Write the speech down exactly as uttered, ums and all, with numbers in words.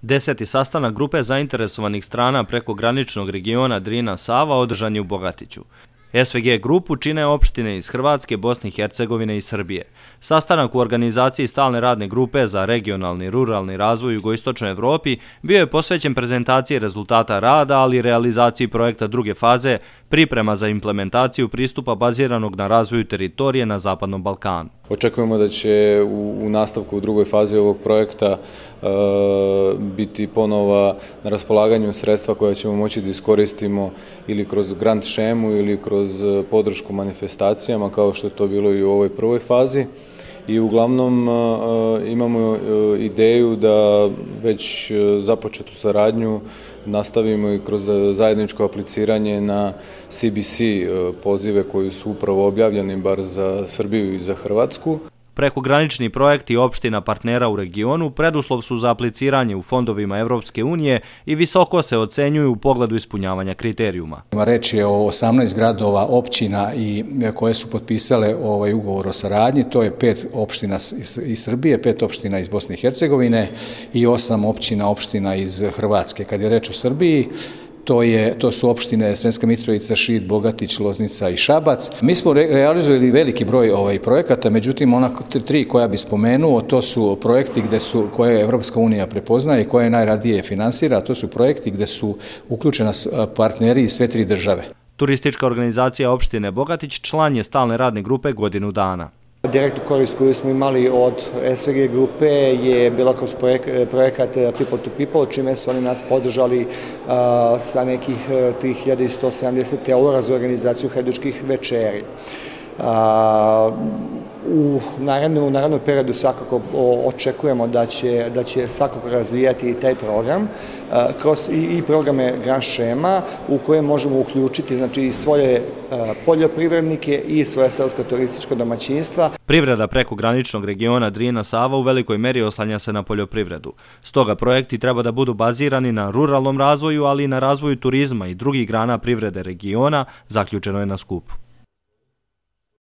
Deseti sastanak grupe zainteresovanih strana prekograničnog regiona Drina-Sava održan je u Bogatiću. S V G grupu čine opštine iz Hrvatske, Bosne i Hercegovine i Srbije. Sastanak u organizaciji stalne radne grupe za regionalni i ruralni razvoj u jugoistočnoj Evropi bio je posvećen prezentaciji rezultata rada, ali i realizaciji projekta druge faze, priprema za implementaciju pristupa baziranog na razvoju teritorije na Zapadnom Balkanu. Očekujemo da će u, u nastavku u drugoj fazi ovog projekta e, biti ponova na raspolaganju sredstva koja ćemo moći da iskoristimo ili kroz grant šemu ili kroz podršku manifestacijama kao što je to bilo i u ovoj prvoj fazi. I uglavnom imamo ideju da već započetu saradnju nastavimo i kroz zajedničko apliciranje na C B C pozive koji su upravo objavljeni bar za Srbiju i za Hrvatsku. Prekogranični projekti opština partnera u regionu preduslov su za apliciranje u fondovima Evropske unije i visoko se ocenjuju u pogledu ispunjavanja kriterijuma. Reč je o osamnaest gradova, općina i koje su potpisale ovaj ugovor o saradnji. To je pet opština iz Srbije, pet opština iz Bosne i Hercegovine i osam općina opština iz Hrvatske. Kad je reč o Srbiji, To, je, to su opštine Sremska Mitrovica, Šid, Bogatić, Loznica i Šabac. Mi smo re, realizovali veliki broj ovaj, projekata, međutim ona tri koja bi spomenuo, to su projekti gde su, koje Evropska unija prepoznaje i koje najradije finansira, to su projekti gde su uključena partneri iz sve tri države. Turistička organizacija opštine Bogatić član je stalne radne grupe godinu dana. Direktnu korist koju smo imali od S V G grupe je bila kroz projekat People to People, čime su oni nas podržali sa nekih tri hiljade sto sedamdeset eura za organizaciju hajdučkih večeri. U narednom, u narednom periodu svakako očekujemo da će, da će svakako razvijati i taj program kroz i, i programe Grand Šema u koje možemo uključiti znači, svoje poljoprivrednike i svoje selsko-turističko domaćinstva. Privreda prekograničnog regiona Drina-Sava u velikoj meri oslanja se na poljoprivredu. Stoga projekti treba da budu bazirani na ruralnom razvoju, ali i na razvoju turizma i drugih grana privrede regiona, zaključeno je na skupu.